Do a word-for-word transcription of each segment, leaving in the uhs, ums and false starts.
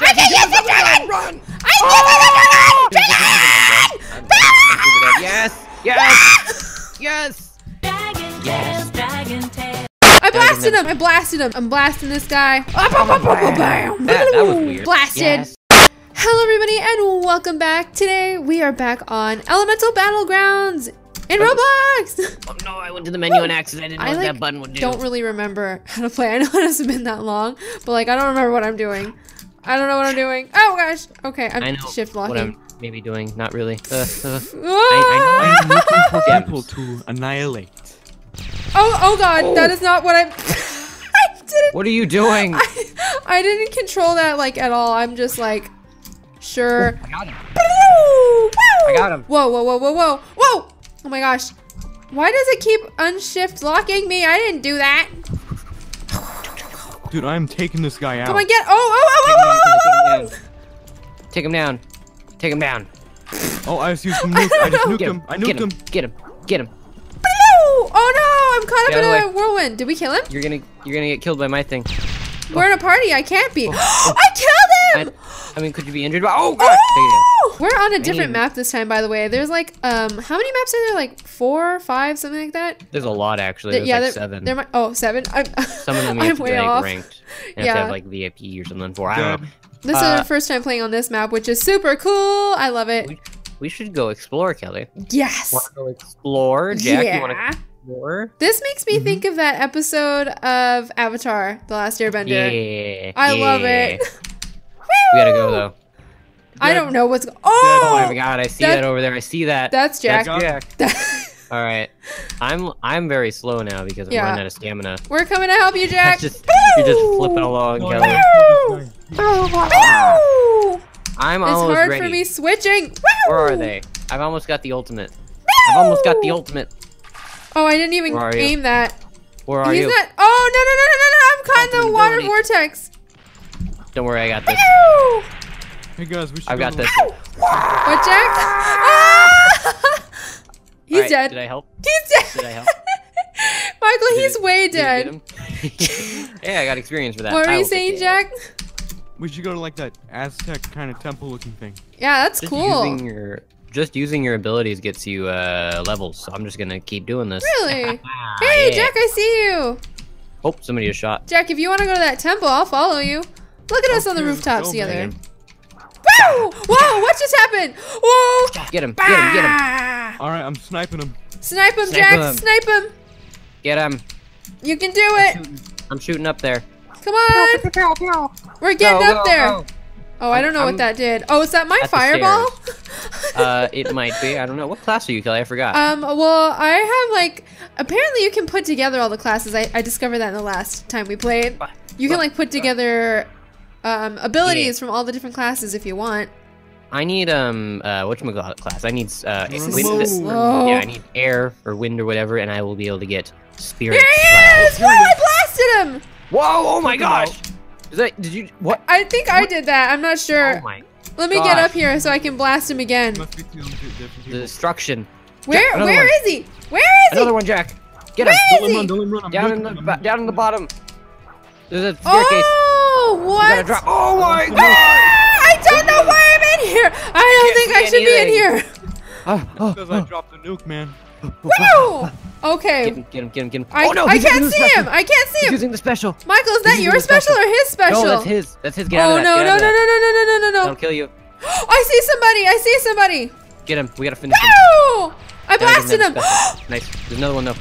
I can use the dragon! Run! I can use the dragon! Yes! Yes! Yes! Dragon Tales, Dragon Tales. I blasted him! I blasted him! I'm blasting this guy. That, that was weird. Blasted! Yes. Hello everybody and welcome back. Today we are back on Elemental Battlegrounds in Roblox! Oh no, I went to the menu on accident. I didn't know I what like, that button would do. don't really remember how to play. I know it hasn't been that long, but like I don't remember what I'm doing. I don't know what I'm doing. Oh gosh! Okay, I'm I know shift locking. what I'm maybe doing. Not really. Uh, uh, Ah! I, I know I'm looking for people to annihilate. Oh, oh god, Oh. that is not what I'm... I didn't... What are you doing? I, I didn't control that like at all. I'm just like, sure. I got him. Woo! I got him. Whoa, whoa, whoa, whoa, whoa, whoa! Oh my gosh. Why does it keep unshift locking me? I didn't do that. Dude, I'm taking this guy out. Come on, get... Oh, oh, oh, oh, oh, oh, oh! Take him down. Take him down. Oh, I just used some nuke. I just nuked Get him. him. I Get nuked him. him. Get him. Get him. Oh no, I'm caught Get up out in of a whirlwind. Did we kill him? You're gonna you're gonna get killed by my thing. We're in a party. I can't be. Oh. I killed him! I, I mean, could you be injured? Oh god! Oh! We're on a different mean- map this time, by the way. There's like, um, how many maps are there? Like four, five, something like that? There's a lot actually. Th- There's yeah, like there, seven. There might, oh, seven. I'm, Some of them you I'm have to way be like off. ranked. You have Yeah. to have like V I P or something for. I don't know. This is Uh, our first time playing on this map, which is super cool. I love it. We, we should go explore, Kelly. Yes. Want to go explore, Jack? Yeah. You want to explore? This makes me think of that episode of Avatar: The Last Airbender. Yeah. I love yeah. it. We gotta go though. I don't know what's. Go- Oh my oh, god! I see that- that over there. I see that. that's Jack. That's Jack. All right. I'm I'm very slow now because I'm Yeah. running out of stamina. We're coming to help you, Jack. Just you're just flipping along, Oh, Kelly. yeah, kill this guy. Woo! I'm It's almost hard ready. for me switching. Where are they? I've almost got the ultimate. I've almost got the ultimate. Oh, I didn't even Where are you? aim that. Where are He's you? not. Oh no no no no no no! I'm caught in the water Ultimate vortex. Don't worry, I got this. Woo! Hey guys, we should I've go got to- this. What, Jack? Ah! He's Alright, dead. Did I help? He's dead. Did I help? Michael, Did he's it- way did it dead. get him? Yeah, I got experience for that. What were I you will take saying, it. Jack? We should go to like that Aztec kind of temple looking thing. Yeah, that's Just cool. using your just using your abilities gets you uh, levels. So I'm just gonna keep doing this. Really? Ah, Hey, yeah. Jack, I see you. Oh, somebody just shot. Jack, if you want to go to that temple, I'll follow you. Look at us on the Okay, rooftops go, together. man. Woo! Whoa, what just happened? Whoa! Get him! Get him! Get him! Ah! All right, I'm sniping him. Snipe him, Snipe Jack! him. Snipe him! Get him! You can do it! I'm shooting up there. Come on! We're getting Go, up go, there! go. Oh, I don't know I'm- what that did. Oh, is that my At the fireball? Uh, it might be. I don't know. What class are you, Kelly? I forgot. um, well, I have like, apparently you can put together all the classes. I, I discovered that in the last time we played. What? You can What? like put together um, abilities from all the different classes if you want. I need um uh whatchamacallit class. I need uh This is wind. so slow. Yeah, I need air or wind or whatever, and I will be able to get spirit. Here he class. is! Whoa, I blasted him! Whoa! Oh my Took him gosh! Is that? Did you? What? I think I did that. I'm not sure. Oh my! Let me gosh. get up here so I can blast him again. Must be two different The people. destruction. Where? another Where one. is he? Where is Another he? one, Jack. Get him! Where Don't let is him run, he? don't let him run. I'm Down in nuking the him, I'm ba- nuking down in him. the bottom. There's a staircase. Oh, You gotta what? drop. Oh my Oh, god! Ah, I don't know why I'm in here. I don't think I Can't see should be in anything. here. Oh, oh, Because I oh. dropped the nuke, man. Whoa! Okay. Get him! Get him! Get him! Get him! I, oh no! I he's using can't the see special. him. I can't see He's him. using the special. Michael, is that He's your using the special or his special? No, that's his. That's his. Get out Oh of that. no Get no out no of no that. no no no no no That'll no! kill you. I see somebody. I see somebody. Get him. We gotta finish him. Woo! I Gotta give blasted that him. special. Nice. There's another one though.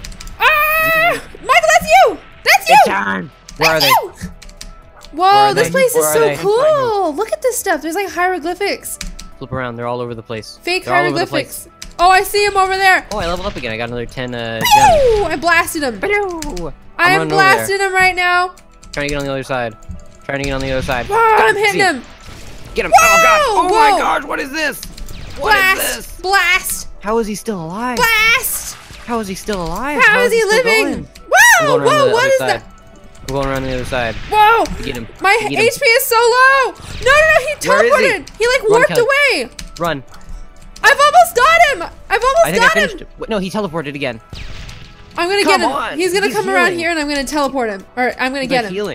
Ah! Michael, that's you. That's you. It's time. Where are That's they? you. Whoa, are this they? place Where is are so they? cool. Look at this stuff. There's like hieroglyphics. Flip around. They're all over the place. Fake They're all over the place. hieroglyphics. Oh, I see him over there. Oh, I leveled up again. I got another ten uh, gems. Woo! I blasted him. Pew! I am running over blasting him right now. there. Trying to get on the other side. Trying to get on the other side. Whoa, I'm See hitting him. him. Get him. Whoa! Oh god. Oh Whoa! my gosh. What is this? What is Blast! this? Blast! How is he still alive? Blast! How is he still alive? How is he still living? going? I'm Whoa! going around Whoa! the What other is side. that? I'm going around the other side. Whoa! Get him. My Get him. H P is so low! No, no, no! He Where is he? teleported! He? like Run, warped Kelly. away! Run. I've almost got him! I've almost I think I got finished him! it. Wait, no, he teleported again. I'm gonna Come get him. on, He's gonna he's come around healing. here and I'm gonna teleport him. Or I'm gonna He's get like him. healing.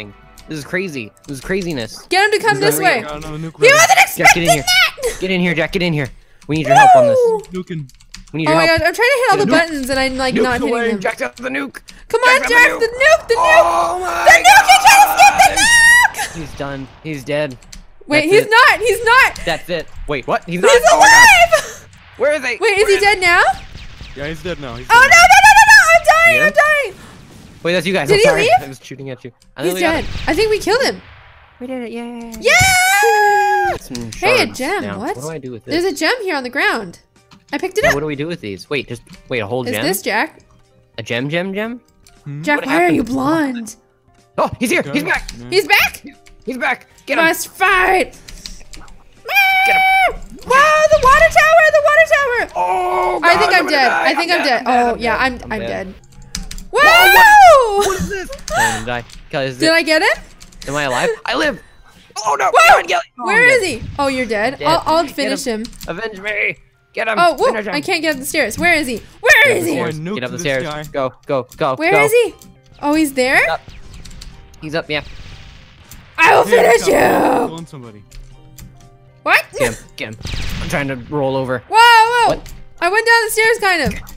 This is crazy. This is craziness. Get him to come This this is way. Yeah, no, nuke He ready. wasn't Jack, get expecting in here. that. Get in here, Jack. Get in here. We need your help on this. Woo! Nuking. We need Oh your my help. gosh, I'm trying to hit all Get the a nuke. buttons and I'm like Nuke's not hitting away. them. Jack's out the nuke. Come on, Jack's Jack, out the nuke, the nuke. Oh my The nuke, he can't escape the nuke. He's done. He's dead. Wait, That's he's it. not, he's not. That's it. Wait, what? He's not. He's Oh, no. alive. Where is he? Wait, is he dead now? Yeah, he's dead now. He's Oh no, no, dead no, no, no, I'm dying, Yeah? I'm dying. Wait, that's you guys. Did I'm he sorry. leave? I was shooting at you. I He's think we got dead. it. I think we killed him. We did it. Yay. Yeah! Some Hey, a shards gem, now. what? What do I do with this? There's a gem here on the ground. I picked it Yeah, up. what do we do with these? Wait, just wait. A whole Is gem. this Jack? A gem, gem, gem. Jack, What why are happened? you blonde? Oh, he's here. now. He's back. Yeah. He's back? He's back. Get him. Must fight. Get him. Wow, the water tower, the water tower. Oh, God, I think I'm gonna dead. die. I think I'm, dead. dead. dead. Oh, yeah, I'm I'm I'm dead. dead. Whoa! What is this? I'm gonna die. Kelly, is Did it, I get him? am I alive? I live. Oh no! Whoa! Come on, Kelly. Oh, Where I'm is dead. he? Oh, you're dead. Dead. I'll, I'll Get finish him. Avenge me. Get him. Oh, whoa! Finish him. I can't get up the stairs. Where is he? Where Get up is the he? Oh, I stairs. nuked Get up the this stairs. guy. Go, go, go, Where go. is he? Oh, he's there? Up. He's up. Yeah. I will Hey, finish stop you. killing somebody. What? Get him. Get him. I'm trying to roll over. Whoa, whoa! What? I went down the stairs, kind of.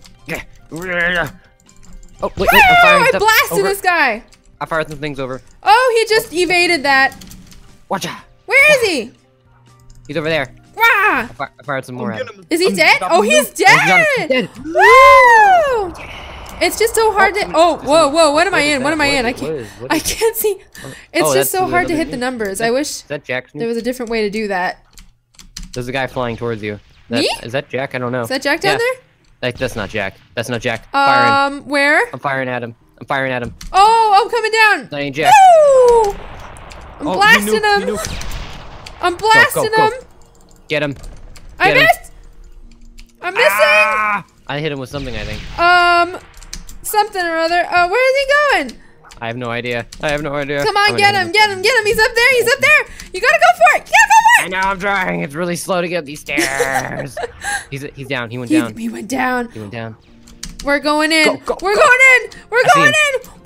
Oh wait, wait! Whoa! I'm firing I stuff blasted over. this guy. I fired some things over. Oh, he just evaded that. Watch out! Where is he? He's over there. Wah! I, fi- I fired some more I'm at getting him. him. Is he I'm dead? stopping Oh, him. he's Oh, he's gone. dead. Dead. Woo! It's just so hard to. I'm- Oh, whoa, whoa! What am I What is in? What that? am I in? I What can't. is- what I is- can't see. It's Oh, just that's so the hard to other hit the thing. numbers. I wish Is that Jack? there was a different way to do that. There's a guy flying towards you. That, Me? Is that Jack? I don't know. Is that Jack down Yeah. there? Like, that's not Jack. That's not Jack. Firing. Um, where? I'm firing at him. I'm firing at him. Oh, I'm coming down. That ain't Jack. Woo! I'm Oh, he blasting nuked, he him. nuked. I'm blasting go. him. Get him. I Get him. missed. I'm missing. Ah! I hit him with something, I think. Um, something or other. Uh, where is he going? I have no idea. I have no idea. Come I'm on, gonna get hit him, get him, get him. He's up there. He's up there. You gotta go for it. You gotta go I for it. know I'm trying. It's really slow to get up these stairs. he's he's down. He went He, down. he went down. He went down. We're going in. Go, go, We're go. going in. We're I see going him. in.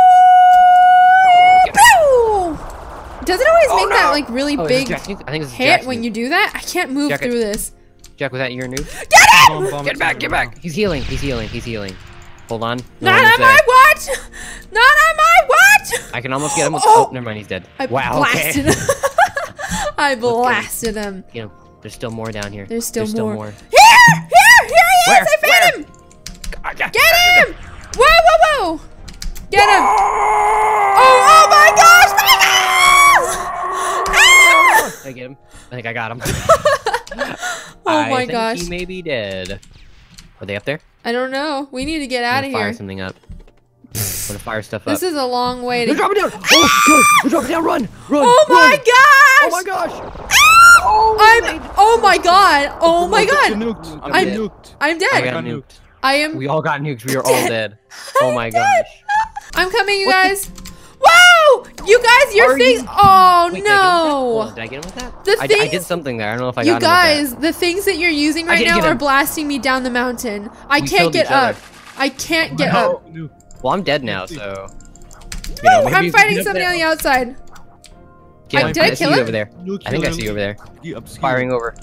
Woo! Pew! Does it always Oh, make that no. like really Oh, is big this Jack's nuke? I think this is hit Jack's when nuke. you do that? I can't move Jack- through this. Jack, was that your nuke? Get Bomb, him! bomb, Get back! it's Get right back! He's healing. He's healing. He's healing. Hold on. No Not one on was my there. watch! Not on my watch! I can almost get him with. Oh. Oh, never mind. He's dead. I wow. blasted Okay. him. I blasted him. You know, there's still more down here. There's still there's more. Still more. Here! Here! Here he Where? is! I Where? found him! Get him! Whoa, whoa, whoa! Get him! Oh, oh my gosh! My gosh! Ah! Did I get him? I think I got him. Oh I my think gosh. He may be dead. Are they up there? I don't know. We need to get I'm out of gonna fire here. something up. I'm gonna fire stuff up. This is a long way They're to. dropping down! Oh, God! They're dropping down! Run! Run! Oh my run. gosh! Oh my gosh! Oh, I'm. Oh my god! Oh my Get god! nuked. I'm I'm- getting nuked. I'm I dead. got got nuked. nuked. I am. We all got nuked. We are all dead. Oh my dead. gosh. I'm coming, you What the- guys. Whoa! You guys, your Are things. you- Oh Wait, did I get him with that? Hold no! on, Did I get him with that? The I, d- I did things- something there. I don't know if I You got guys, him the things that you're using I right didn't now get are him. blasting me down the mountain. I We can't killed get each other. up. I can't get No. up. Nuked. with that. Well, I'm dead now, so. You know, Woo! maybe I'm you fighting can get up somebody there. on the outside. Get I- him. did I see kill you him? over there. Nuke I think I killer, see you over there. nuke- obscure. Firing over.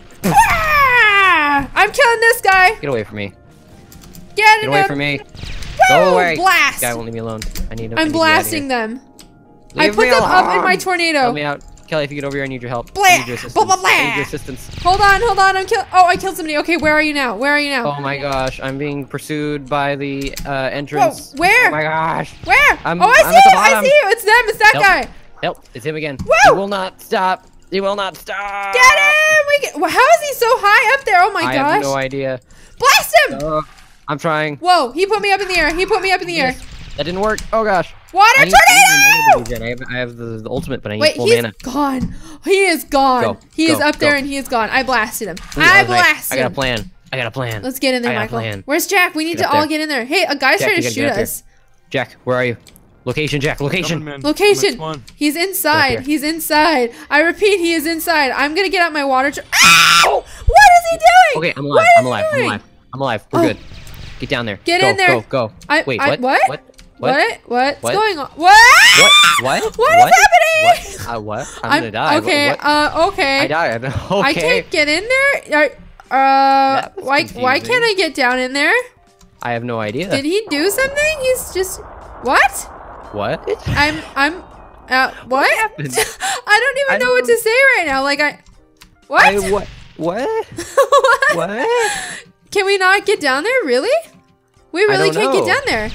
Ah! I'm killing this guy. Get away from me. Get, Get away him. from me. Woo! Go away. Blast. This guy won't leave me alone. I need him. I I'm need blasting you out them. of I here. Leave put me them up in alone. my tornado. Help me out. Kelly, if you get over here, I need your help. Blah, I need your assistance. blah, blah, blah. I need your assistance. Hold on, hold on. I'm kill. Oh, I killed somebody. Okay, where are you now? Where are you now? Oh my gosh, I'm being pursued by the uh, entrance. Whoa, where? Oh my gosh. Where? I'm- oh, I I'm see at the you. I bottom. see you. It's them. It's that Help. guy. Help, it's him again. Woo! He will not stop. He will not stop. Get him. We get. Well, how is he so high up there? Oh my I gosh. have no idea. Blast him. Uh, I'm trying. Whoa, he put me up in the air. He put me up in the air. That didn't work. Oh gosh. Water I need tornado. full mana regen. I have, I have the, the ultimate, but I need Wait, full he's mana. gone. He is gone. Go, he is go, up there go. and he is gone. I blasted him. Ooh, I was nice. blasted I got a him. plan. I got a plan. Let's get in there, I got a Michael. plan. Where's Jack? We need Get to up all there. get in there. Hey, a guy's Jack, trying you to gotta shoot get up there. us. Jack, where are you? Location, Jack. Location. Coming, man. Location. I'm at spawn. He's inside. here. He's inside. I repeat, he is inside. I'm gonna get out my water. Tr- Ow! What is he doing? Okay, I'm What alive. is I'm he alive. I'm doing? alive. I'm alive. We're Oh. good. Get down there. Get go, in there. Go, go. I- Wait, I- what? what? What? What? What's What? going on? What? What? What? What What? is happening? What? Uh, what? I'm, gonna die. Okay. What? Uh. Okay. I died. Okay. I can't get in there. Uh. uh That was why? Why confusing. can't I get down in there? I have no idea. Did he do something? He's just. What? What? I'm. I'm. Uh. What? happened? I don't even I know what don't- to say right now. Like I. What? I, what? What? What? What? Can we not get down there? Really? We really don't can't know. get down there.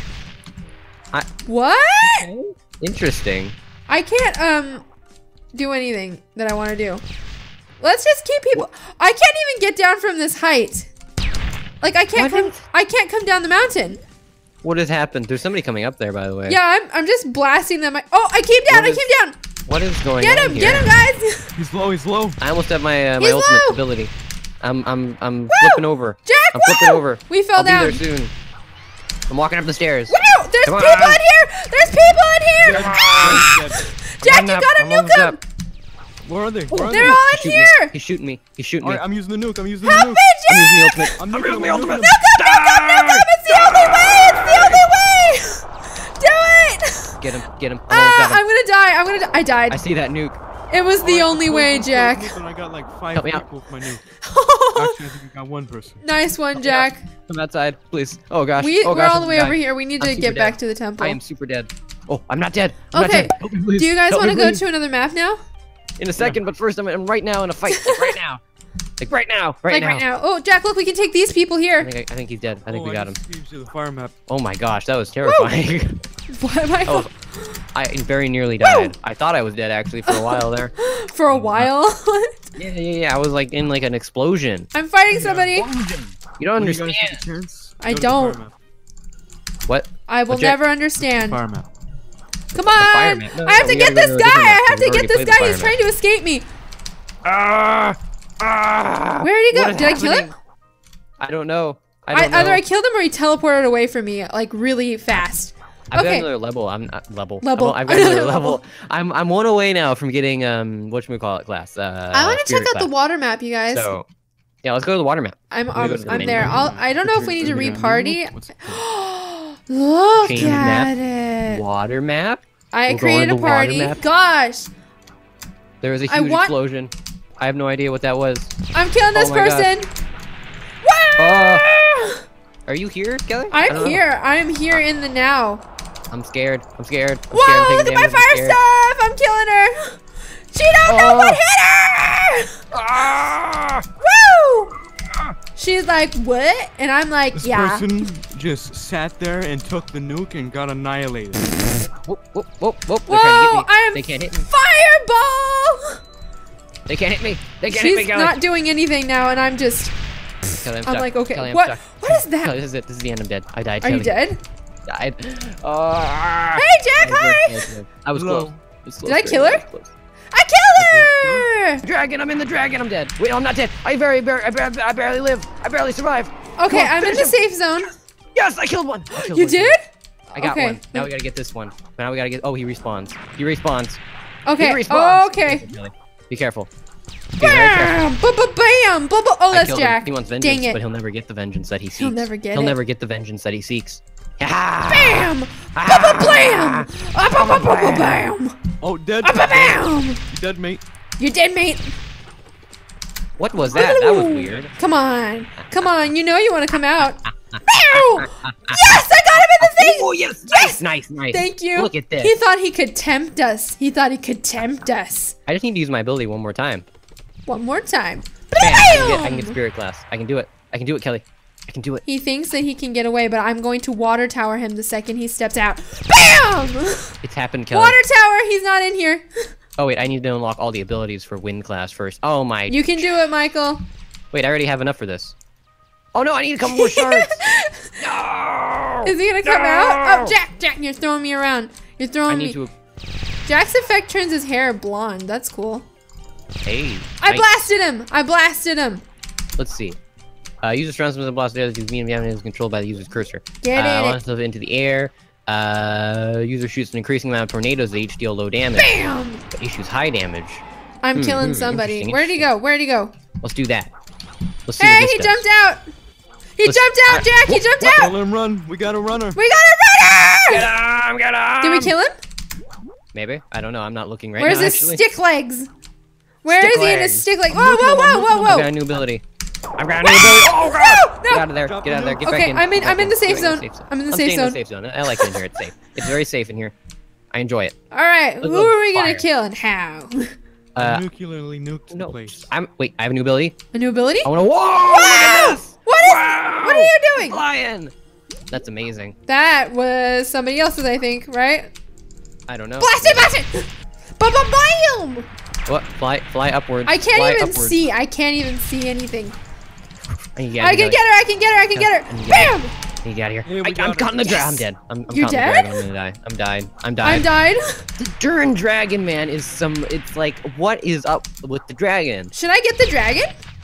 I- What? Interesting. I can't um do anything that I want to do. Let's just keep people. I can't even get down from this height. Like I can't What come. is- I can't come down the mountain. What has happened? There's somebody coming up there, by the way. Yeah, I'm. I'm just blasting them. I, oh, I came down. What I is- came down. What is going Get on him! here? Get him, guys! He's low. He's low. I almost have my uh, my He's ultimate low. ability. I'm I'm I'm Woo! flipping over. Jack, I'm flipping woo! over. We fell I'll down. be there soon. I'm walking up the stairs. Wow! There's Come people on. in here. There's people in here. Dead, Ah! dead, dead. Jack, I'm you up. gotta I'm nuke almost them. up. Where are they? Where are They're they? all in He's shooting me. here. He's shooting me. He's shooting All me. right, I'm using the nuke. I'm using Help the nuke. me, I'm using the Jack! ultimate. I'm I'm nuking using the them, I'm ultimate. nuking them. Nuke him! Nuke him! Nuke him! It's the only way! It's the only way! Do it! Get him. Get him. I almost Ah! got him. I'm gonna die. I'm gonna die. I died. I see that nuke. It was the All right, only I'm way, close, I'm Jack. close, and I got like five Help me out. people with my nuke. Actually, I think I got one person. Nice one, Jack. Come outside, please. Oh gosh. We, oh, we're gosh, all I'm the way dying. over here. We need I'm to super get back dead. to the temple. I am super dead. Oh, I'm not dead. I'm Okay. not dead. Help me, please. Do you guys Help want to me, go please. to another map now? In a second, but first I'm, I'm right now in a fight. Like right now. Like right now. Right like now. right now. Oh, Jack, look, we can take these people I here. think, I, I think he's dead. I think oh, we got I him. just changed to the fire map. Oh my gosh, that was terrifying. What am I? oh, I very nearly died. I thought I was dead actually for a while there. For a while. Yeah, yeah, yeah. I was like in like an explosion. I'm fighting somebody. You don't When you guys understand. get a chance, I go to the fire don't. map. What? I will Oh, Jack. never understand. Fire map. Come fire on! map. No, I have no, to we get gotta go this to a guy! different map. I have We've to get already this played the guy! fire He's map. trying to escape me! Ah! Ah! Where did he go? What is Did I kill him? happening? I don't know. I I, don't know. either I killed him or he teleported away from me, like, really fast. I've got Okay. another level. I'm not level. Level. I'm, I've got another Another level. level. I'm I'm one away now from getting um whatchamacallit class. Uh, I want to check spirit out the class. water map, you guys. So yeah, let's go to the water map. I'm Let me I'm, go to the I'm menu. there. I'll, I don't know if we need to Is it a re-party. nuke? What's it Look Change at map. it. Water map. I We'll go created on a the water party. map. Gosh, There was a I huge want- explosion. I have no idea what that was. I'm killing this Oh my person. Oh. Wah! Are you here, Kelly? I don't I'm know. here. I'm here in the now. I'm scared. I'm scared. I'm scared. I'm Whoa! taking Look at my damage. I'm fire scared. stuff. I'm killing her. She don't know Oh. what hit her. Ah! Woo! She's like, what? And I'm like, This yeah. person just sat there and took the nuke and got annihilated. Whoop, whoop, whoop, whoop. They're Whoa! trying to get me. I'm They can't hit me. fireball. They can't hit me. They can't hit me, She's Kelly. not doing anything now, and I'm just. Kelly, I'm, I'm stuck. like, okay, Kelly, I'm what? stuck. What is that? Kelly, this is it. This is the end. I'm dead. I died. Are you Kelly. dead? Died. Ah. Hey, Jack, hi. I was Hello. close. I was close. Did I kill her? was close. I killed her. Dragon, I'm in the dragon. I'm dead. Wait, no, I'm not dead. I very, very, I barely, I barely live. I barely survive. Okay, Come on, I'm in finish the him. safe zone. Yes, I killed one. I killed You one. did? I got Okay. one. Now we gotta get this one. Now we gotta get. Oh, he respawns. He respawns. Okay. He respawns. Oh, okay. Be careful. Be very careful. Bam! Ba ba bam! Ba ba. Oh, I that's killed him. Jack. He wants Dang vengeance, it. but he'll never get the vengeance that he seeks. He'll never get He'll it. never get the vengeance that he seeks. Ah! Bam! Ba Ah! ba blam! Ah, ba ba ba ba bam! Oh, dead. Ah, ba bam! You dead, mate. You're dead, mate. What was that? That was weird. Come on. Come on. You know you want to come out. Bow! Yes, I got him in the thing. Oh yes! Yes! Nice, nice. Thank you. Look at this. He thought he could tempt us. He thought he could tempt us. I just need to use my ability one more time. One more time. Bam! I can, get, I can Bam! get spirit class. I can do it. I can do it, Kelly. I can do it. He thinks that he can get away, but I'm going to water tower him the second he steps out. Bam! It's happened, Kelly. Water tower. He's not in here. Oh wait, I need to unlock all the abilities for wind class first. Oh my. You can do it, Michael. Wait, I already have enough for this. Oh no, I need a couple more shards. No! Is he gonna come No! out? Oh, Jack, Jack, you're throwing me around. You're I throwing need me. to. Jack's effect turns his hair blonde. That's cool. Hey. I nice. blasted him. I blasted him. Let's see. Uh, user surrounds with a blast area that mean is controlled by the user's cursor. Get uh, in it. launches stuff into the air. Uh, user shoots an increasing amount of tornadoes that each deal low damage. Bam! But issues high damage. I'm Hmm, killing hmm, somebody. interesting, Where'd he go? Where'd he go? Let's do that. Let's see Hey, what this he does. jumped out. He Let's- jumped out, Jack. He jumped Don't out. let him run. We got a runner. We got a runner. Get him! Get him! Did we kill him? Maybe. I don't know. I'm not looking right Where's now. his actually. stick legs? Where Stick is he in his legs. stick legs? Whoa, whoa, whoa, whoa, I've got whoa. a new ability. I've got a new ability. Oh god! No, Get no. out of there. Drop Get out of there. the Get Okay, back in. I'm in- Get I'm back in the safe Get back zone. I'm in the I'm safe staying zone. in the safe zone. I like it in here. It's safe. It's very safe in here. I enjoy it. All right, Let's who go are we gonna fire. kill and how? Uh, Nuclearly nuked the no. place. I'm. Wait. I have a new ability. A new ability? I want to. Whoa! Wow! Look at this! What is? Wow! What are you doing? Flying. That's amazing. That was somebody else's, I think, right? I don't know. Blast it, blast it! Ba-ba-bam! What? Fly. Fly upwards. I can't fly even upwards. see. I can't even see anything. I can get, I can get her. I can get her. I can get her. I can get Bam! I need to get out of here. Hey, we I, got I'm her. caught in the dragon. Yes. I'm dead. I'm, I'm You're caught in the dead? dragon. I'm gonna die. I'm died. I'm died. I'm died. The Durin Dragon, man, is some. It's like, what is up with the dragon? Should I get the dragon?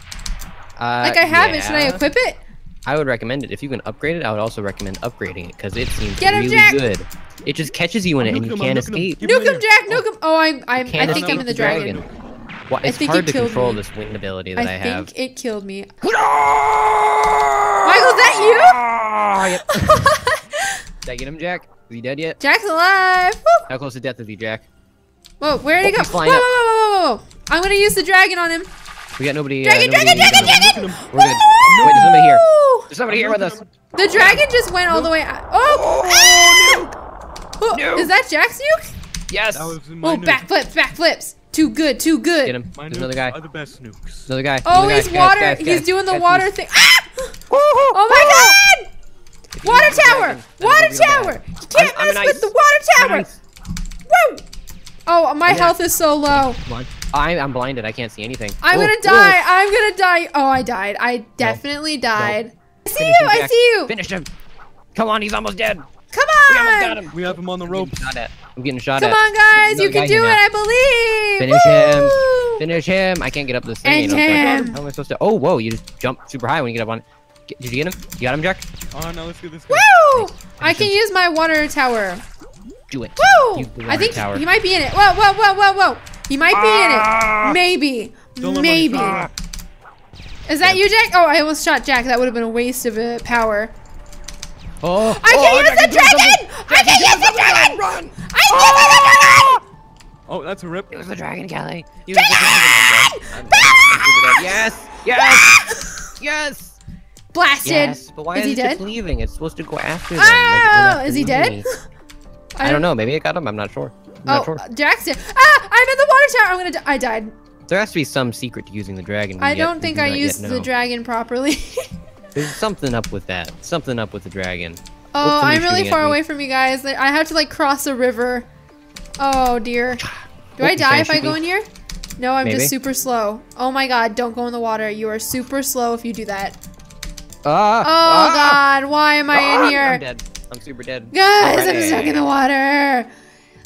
Uh, Like I have it. Should I yeah. equip it? I would recommend it. If you can upgrade it, I would also recommend upgrading it because it seems Get him, really Jack! good. It just catches you in it I'm and you nuking him, can't I'm nuking him. escape. Keep him Nuke him, in Jack. here. Nuke him. Oh, I'm. I'm. Can't I think I'm in the escape dragon. Well, I it's think hard it to killed control me. this wind ability that I, I have. think it killed me. Michael, Michael, is that Did I get him, Jack? Is he dead yet? Jack's alive. Woo. How close to death is he, Jack? Whoa, where did Oh, he go? he's Whoa, flying whoa, up. whoa, whoa, whoa, whoa! I'm gonna use the dragon on him. We got nobody. Dragon, uh, nobody dragon, dragon, using dragon! them. We're good. Wait, there's somebody here. Woo! There's somebody here with us. The dragon just went all the way out. Oh! Ah! Oh, Nuke! is that Jack's nuke? Yes. That was in my Oh, nuke. backflips, backflips. Too good, too good. Get him. My There's nukes another guy. are the best nukes. Another guy. Oh, another he's guy. water. Guys, guys, he's guys, doing the guys, water please. thing. Ah! Oh my God! Water use the tower! dragon, that'll Water be real bad. tower! You can't I'm- I'm mess an with ice. the water I'm tower! an ice. Woo! Oh, my I'm health is so low. Come on. I'm, I'm blinded. I can't see anything. I'm Whoa, gonna whoa. die. I'm gonna die. Oh, I died. I definitely died. I see Finish you. him, I Jack. see you. Finish him. Come on, he's almost dead. Come We almost got on. him. We have him on the I'm ropes. getting shot at. I'm getting shot Come at. on, guys. There's You can another guy do it. here I believe. Finish him. Woo! Finish him. I can't get up this thing. And you know, so I- him. How am I supposed to? Oh, whoa! You just jump super high when you get up on. Get, did you get him? You got him, Jack? Oh no, let's get this guy. Woo! I can use my water tower. Do it. Woo! Use the I water think tower. he might be in it. Whoa, whoa, whoa, whoa, whoa. He might be Ah! in it. Maybe. Don't let him Maybe. run. Is that you, Jack? Oh, I almost shot Jack. That would have been a waste of uh, power. Oh! I oh, can use Jack, the do something. dragon! I can use the dragon! Run! I can use the dragon! Oh, that's a rip. It was the dragon, Kelly. Use the dragon! I'm dead. I'm dead. Yes! Yes! Yes! Blasted. Yes! But why is is, he it dead? just leaving? It's supposed to go after them. Oh, like, is he dead? I don't know. Maybe it got him. I'm not sure. I'm Oh, not sure. Jack's dead. Ah! I'm in the water tower. I'm gonna. Die. I died. There has to be some secret to using the dragon. we I yet- don't we think do I not yet used the know. dragon properly. There's something up with that. Something up with the dragon. Oh, What's somebody I'm really shooting at far me? away from you guys. I have to like cross a river. Oh dear. Do Oh, I you die trying if to I shoot go me? in here? No, I'm Maybe. just super slow. Oh my God! Don't go in the water. You are super slow if you do that. Ah! Oh ah, God! Why am I ah, in here? I'm dead. I'm super dead. Guys, I'm Already. stuck in the water. Wait, wait,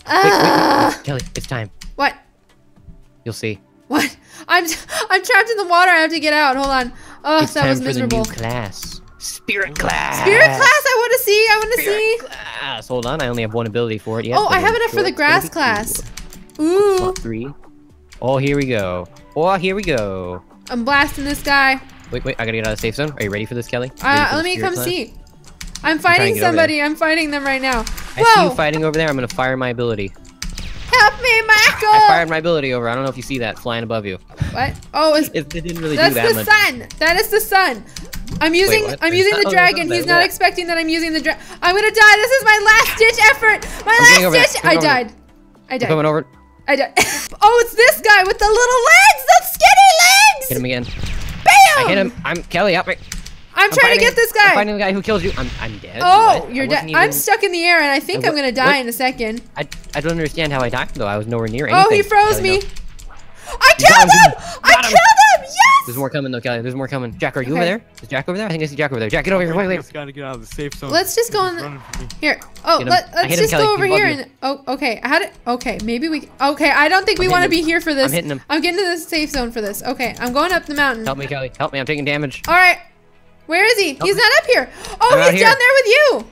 Ah! wait, Kelly, it's time. What? You'll see. What? I'm I'm trapped in the water. I have to get out. Hold on. Oh, it's that time was for miserable. the new class. Spirit class. Spirit class. I want to see. I want to see. Spirit class. Hold on, I only have one ability for it yet. Oh, but I have I'm enough for sure the it's gonna grass be class. cool. Ooh, Slot three. Oh, here we go. Oh, here we go. I'm blasting this guy. Wait, wait, I gotta get out of the safe zone. Are you ready for this, Kelly? Ready Uh, for let the me spirit come class? see. I'm trying to fighting get over somebody. I'm fighting them right now. I see Whoa! you fighting over there. I'm gonna fire my ability. Help me, Michael! I fired my ability over. I don't know if you see that flying above you. What? Oh, it's, It, it didn't really that's do that the much. sun. That is the sun. I'm using. what? I'm There's using sun- the oh, there's dragon. sun there. He's not Where? expecting that I'm using the dragon. I'm gonna die. This is my last ditch effort. My I'm getting over last there. ditch. Coming I over there. died. I I'm died. coming over. I died. Oh, it's this guy with the little legs. The skinny legs. Hit him again. Bam! I hit him. I'm Kelly. Help me. I'm, I'm trying fighting, to get this I'm guy. fighting the guy who kills you. I'm, I'm dead. Oh, What? you're I dead. wasn't I'm even- stuck in the air, and I think I I'm wa- gonna die what? in a second. I, I don't understand how I died though. I was nowhere near anything. Oh, he froze Kelly, me. no. I You got killed him, him! dude. I Got him. killed him! Yes! There's more coming though, Kelly. There's more coming. Jack, are you over Okay. there? Is Jack over there? I think I see Jack over there. Jack, get over here. Wait, wait. Just gotta get out of the safe zone. Let's just go He's in. running from me. Here. Oh, Get him. let, I let's hit him, just Kelly. go over He's above here you. and. Oh, okay. I had it. Okay, maybe we. Okay, I don't think we I'm want to hitting be him. here for this. I'm hitting him. I'm getting to the safe zone for this. Okay, I'm going up the mountain. Help me, Kelly. Help me. I'm taking damage. All right. Where is he? He's me. not up here. Oh, I'm out he's here. down there with you.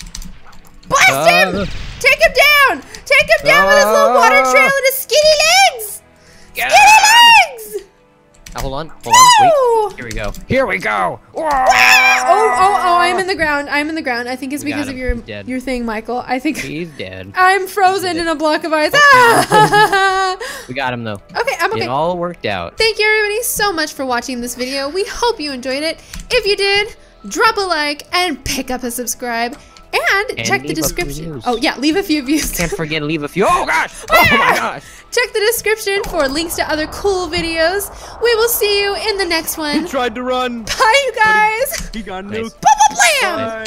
Blast Uh, him! Take him down! Take him down with his little water uh, trail and his skinny legs! Get Skinny him! legs! Oh, hold on, hold on, Woo! wait. Here we go. Here we go. Oh, oh, oh! I'm in the ground. I'm in the ground. I think it's We got because of him. your He's dead. your thing, Michael. I think He's dead. I'm frozen did it. in a block of ice. Ah! We got him though. Okay, I'm okay. It all worked out. Thank you everybody so much for watching this video. We hope you enjoyed it. If you did, drop a like and pick up a subscribe. And, And check the leave a few description. views. Oh yeah, leave a few views. Can't forget to leave a few. Oh gosh! Oh my gosh! Check the description for links to other cool videos. We will see you in the next He one. tried to run. Bye, you guys. He got Nice. nuked. Blah, blah, blam. Bye.